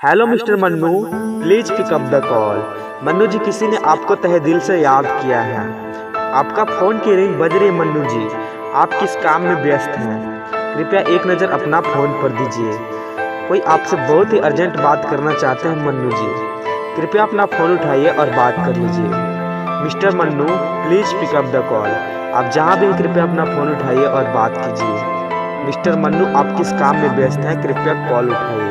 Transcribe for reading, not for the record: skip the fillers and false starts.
Hello mister Mannu, please pick up the call. Mannu ji, किसी ने आपको तहे दिल से याद किया है। आपका फोन की रिंग बज रही है। मन्नू जी, आप किस काम में व्यस्त हैं? कृपया एक नज़र अपना फोन पर दीजिए। कोई आपसे बहुत ही अर्जेंट बात करना चाहते हैं। मन्नू जी, कृपया अपना फोन उठाइए और बात कर लीजिए। Mister Mannu, please pick up the call. आप जहां भी हैं, कृपया अपना फोन उठाइए और बात कीजिए। मिस्टर मन्नू, आप किस काम में व्यस्त हैं? कृपया कॉल उठाइए।